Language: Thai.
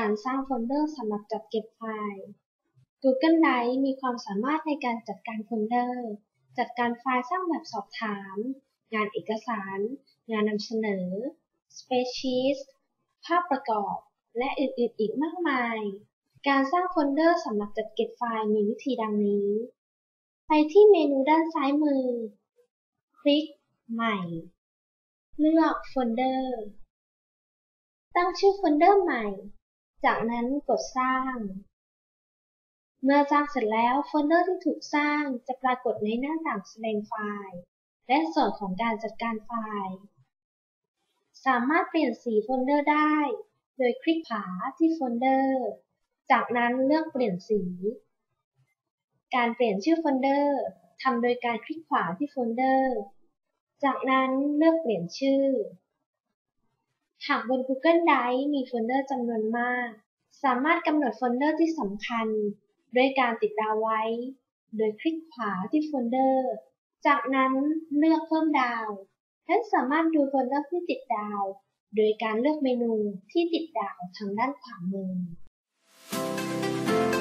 การสร้างโฟลเดอร์สำหรับจัดเก็บไฟล์ Google Drive มีความสามารถในการจัดการโฟลเดอร์ จัดการไฟล์สร้างแบบสอบถาม งานเอกสาร งานนำเสนอ Spreadsheet ภาพประกอบ และอื่นๆอีกมากมาย การสร้างโฟลเดอร์สำหรับจัดเก็บไฟล์มีวิธีดังนี้ ไปที่เมนูด้านซ้ายมือ คลิก ใหม่ เลือกโฟลเดอร์ ตั้งชื่อโฟลเดอร์ใหม่ จากนั้นกดสร้าง เมื่อสร้างเสร็จแล้วโฟลเดอร์ที่ถูกสร้างจะปรากฏในหน้าต่างแสดงไฟล์ และส่วนของการจัดการไฟล์ สามารถเปลี่ยนสีโฟลเดอร์ได้ โดยคลิกขวาที่โฟลเดอร์ จากนั้นเลือกเปลี่ยนสี การเปลี่ยนชื่อโฟลเดอร์ทำโดยการคลิกขวาที่โฟลเดอร์ จากนั้นเลือกเปลี่ยนชื่อ หากบน Google Drive มีโฟลเดอร์จำนวนมาก สามารถกำหนดโฟลเดอร์ที่สำคัญด้วยการติดดาวไว้ โดยคลิกขวาที่โฟลเดอร์ จากนั้นเลือกเพิ่มดาวและสามารถดูโฟลเดอร์ที่ติดดาวโดยการเลือกเมนูที่ติดดาวทางด้านขวามือ